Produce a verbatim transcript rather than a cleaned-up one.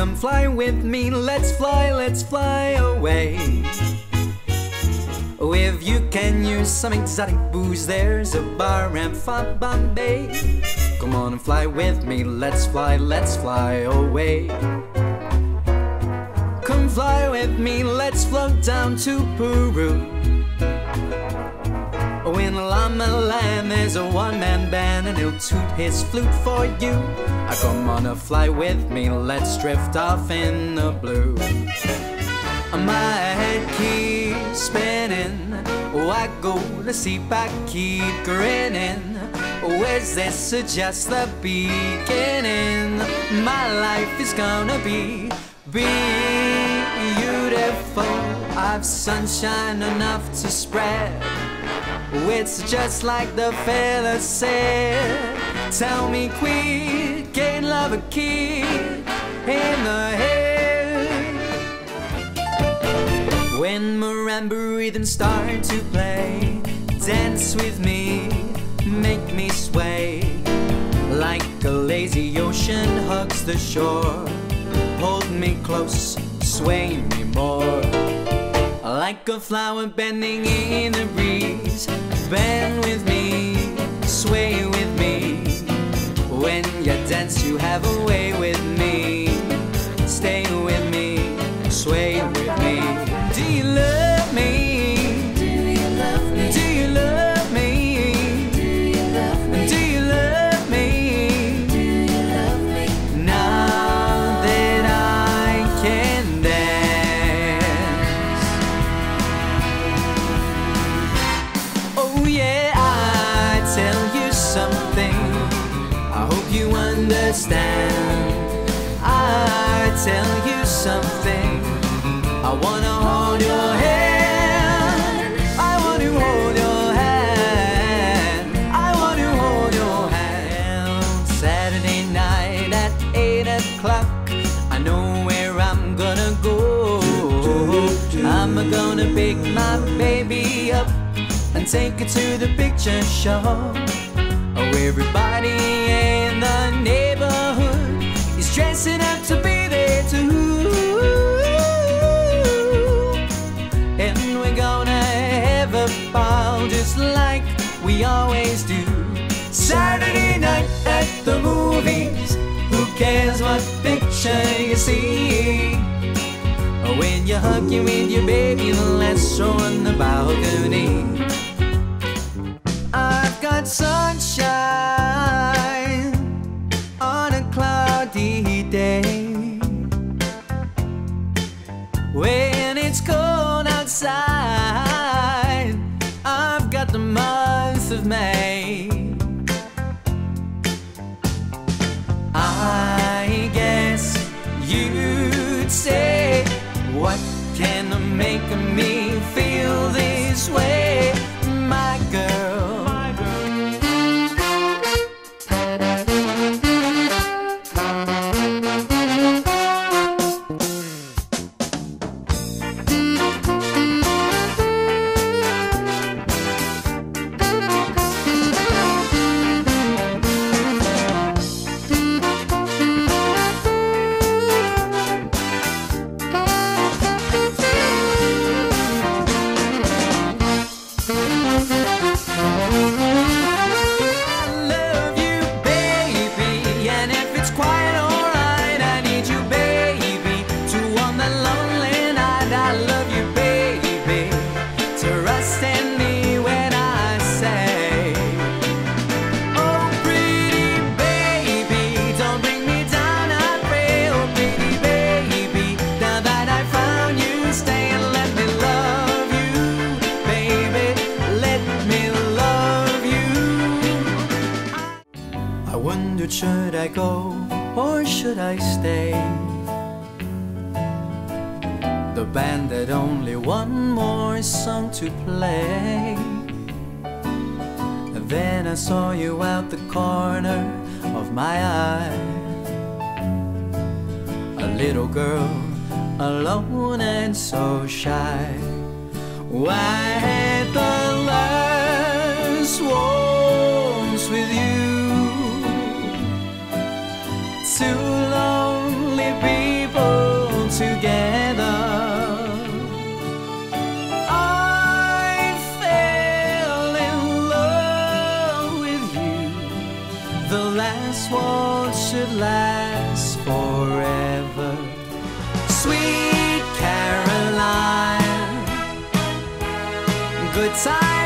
come fly with me. Let's fly, let's fly away. If you can use some exotic booze, there's a bar in Fort Bombay. Come on and fly with me. Let's fly, let's fly away. Come fly with me, let's float down to Peru. In Llama Land there's a one-man band, and he'll toot his flute for you. I come on and fly with me, let's drift off in the blue. My head keeps spinning, oh I go to sleep, I keep grinning. Oh, is this just the beginning? My life is gonna be beautiful. I've sunshine enough to spread. It's just like the fella said. Tell me quick, can't love a kid in the head. When marimba rhythms start to play, dance with me, make me sway. Like a lazy ocean hugs the shore. Hold me close, sway me more. Like a flower bending in the breeze. Bend with me, sway with me. When you dance you have a way with me. Stay with me, sway with me. Do you love me? Do you love me? Do you love me? Do you love me? Do you love me? Do you love me? Now that I can dance. Oh yeah, I tell you something, I hope you understand. I tell you something, I wanna hold your hand. I want to hold your hand. I want to hold your hand. Saturday night at eight o'clock, I know where I'm gonna go. I'm gonna pick my baby up and take her to the picture show. Oh, everybody in the neighborhood is dressing up to be there too. And we're gonna have a ball just like we always do. Saturday night at the movies, who cares what picture you see? When you hug you with your baby, let's throw on the balcony. I've got sunshine on a cloudy day. When it's cold outside, I've got the month of May. I guess you'd say, what can make me feel this way, my girl? My should I go or should I stay? The band had only one more song to play. And then I saw you out the corner of my eye. A little girl, alone and so shy. Why had the last waltz with you? Too lonely people together. I fell in love with you. The last waltz should last forever. Sweet Caroline, good time.